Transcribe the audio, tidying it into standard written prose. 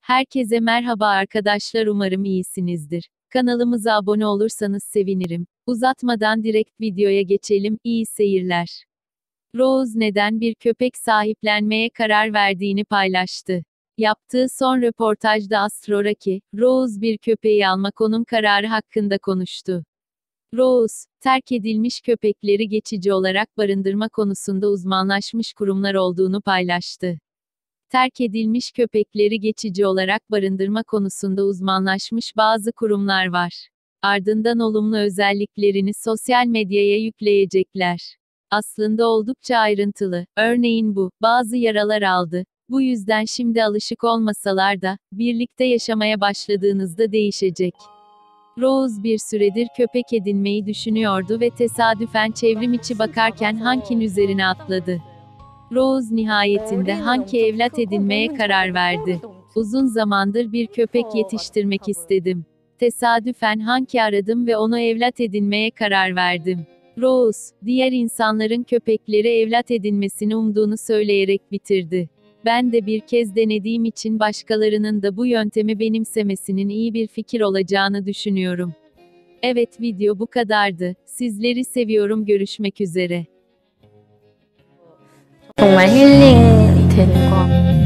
Herkese merhaba arkadaşlar, umarım iyisinizdir. Kanalımıza abone olursanız sevinirim. Uzatmadan direkt videoya geçelim, iyi seyirler. Rose neden bir köpek sahiplenmeye karar verdiğini paylaştı. Yaptığı son röportajda Astro Raki, Rose bir köpeği almak onun kararı hakkında konuştu. Rose, terk edilmiş köpekleri geçici olarak barındırma konusunda uzmanlaşmış kurumlar olduğunu paylaştı. Terk edilmiş köpekleri geçici olarak barındırma konusunda uzmanlaşmış bazı kurumlar var. Ardından olumlu özelliklerini sosyal medyaya yükleyecekler. Aslında oldukça ayrıntılı. Örneğin bu, bazı yaralar aldı. Bu yüzden şimdi alışık olmasalar da, birlikte yaşamaya başladığınızda değişecek. Rose bir süredir köpek edinmeyi düşünüyordu ve tesadüfen çevrim içi bakarken Hank'in üzerine atladı. Rose nihayetinde Hank'i evlat edinmeye karar verdi. Uzun zamandır bir köpek yetiştirmek istedim. Tesadüfen Hank'i aradım ve onu evlat edinmeye karar verdim. Rose, diğer insanların köpekleri evlat edinmesini umduğunu söyleyerek bitirdi. Ben de bir kez denediğim için başkalarının da bu yöntemi benimsemesinin iyi bir fikir olacağını düşünüyorum. Evet, video bu kadardı. Sizleri seviyorum, görüşmek üzere. 정말 힐링 되는 것 같고